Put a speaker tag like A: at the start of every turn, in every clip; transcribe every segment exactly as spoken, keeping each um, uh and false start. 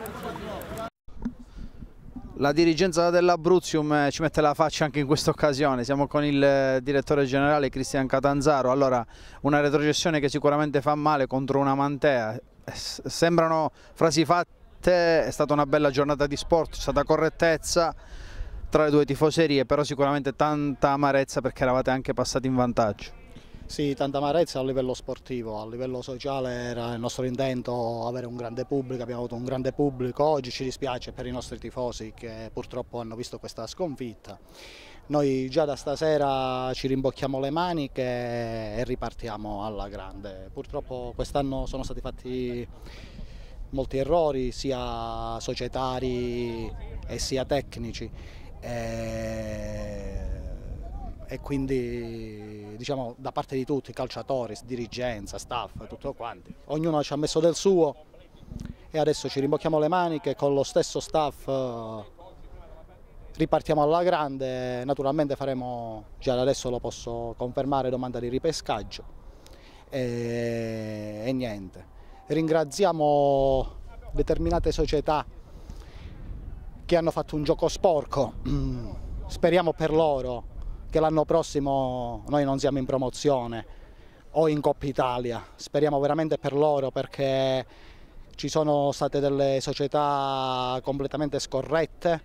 A: La dirigenza dell'Abruzzium ci mette la faccia anche in questa occasione, siamo con il direttore generale Cristian Catanzaro. Allora, una retrocessione che sicuramente fa male contro una Mantea, sembrano frasi fatte, è stata una bella giornata di sport, c'è stata correttezza tra le due tifoserie, però sicuramente tanta amarezza perché eravate anche passati in vantaggio.
B: Sì, tanta amarezza a livello sportivo, a livello sociale era il nostro intento avere un grande pubblico, abbiamo avuto un grande pubblico, oggi ci dispiace per i nostri tifosi che purtroppo hanno visto questa sconfitta. Noi già da stasera ci rimbocchiamo le maniche e ripartiamo alla grande. Purtroppo quest'anno sono stati fatti molti errori sia societari e sia tecnici. E... e quindi diciamo da parte di tutti, calciatori, dirigenza, staff, tutto quanti, ognuno ci ha messo del suo e adesso ci rimbocchiamo le maniche con lo stesso staff, ripartiamo alla grande. Naturalmente faremo, già da adesso lo posso confermare, domanda di ripescaggio e, e niente, ringraziamo determinate società che hanno fatto un gioco sporco, speriamo per loro che l'anno prossimo noi non siamo in promozione o in Coppa Italia, speriamo veramente per loro perché ci sono state delle società completamente scorrette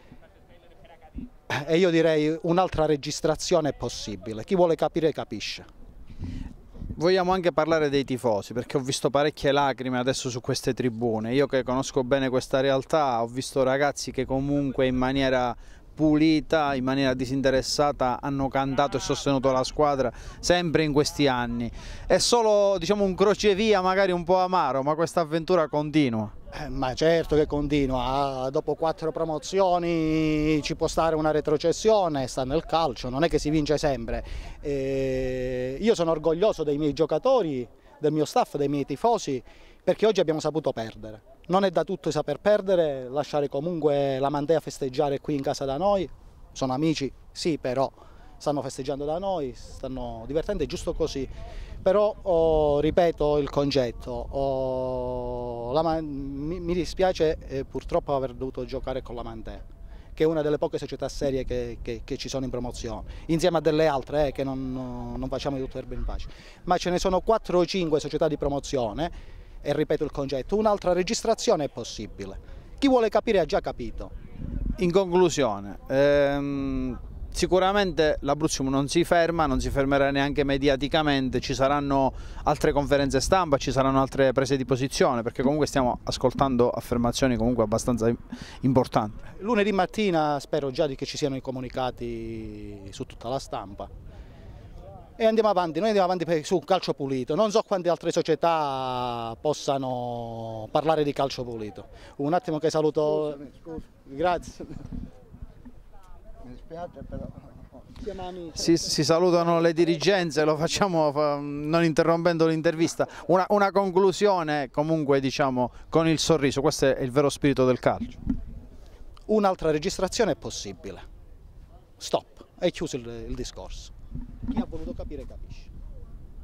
B: e io direi un'altra registrazione è possibile, chi vuole capire capisce.
A: Vogliamo anche parlare dei tifosi perché ho visto parecchie lacrime adesso su queste tribune, io che conosco bene questa realtà ho visto ragazzi che comunque in maniera pulita, in maniera disinteressata hanno cantato e sostenuto la squadra sempre in questi anni. È solo diciamo un crocevia magari un po' amaro, ma questa avventura continua.
B: Eh, ma certo che continua, dopo quattro promozioni ci può stare una retrocessione, sta nel calcio, non è che si vince sempre. Eh, io sono orgoglioso dei miei giocatori, del mio staff, dei miei tifosi, perché oggi abbiamo saputo perdere. Non è da tutto saper perdere, lasciare comunque la Mantea festeggiare qui in casa da noi, sono amici, sì, però stanno festeggiando da noi, stanno divertendo, è giusto così. Però oh, ripeto il concetto, oh, la, mi, mi dispiace eh, purtroppo aver dovuto giocare con la Mantea, che è una delle poche società serie che, che, che ci sono in promozione, insieme a delle altre eh, che non, non facciamo di tutto erba in pace. Ma ce ne sono quattro o cinque società di promozione. E ripeto il concetto, un'altra registrazione è possibile. Chi vuole capire ha già capito.
A: In conclusione, ehm, sicuramente l'Abruzzium non si ferma, non si fermerà neanche mediaticamente, ci saranno altre conferenze stampa, ci saranno altre prese di posizione, perché comunque stiamo ascoltando affermazioni comunque abbastanza importanti.
B: Lunedì mattina spero già di che ci siano i comunicati su tutta la stampa. E andiamo avanti, noi andiamo avanti su calcio pulito, non so quante altre società possano parlare di calcio pulito. Un attimo che saluto...
C: Scusami, scusa.
B: Grazie.
C: Mi dispiace però...
A: Si, si salutano le dirigenze, lo facciamo non interrompendo l'intervista. Una, una conclusione comunque diciamo con il sorriso, questo è il vero spirito del calcio.
B: Un'altra registrazione è possibile. Stop, è chiuso il, il discorso. Chi ha voluto capire capisce.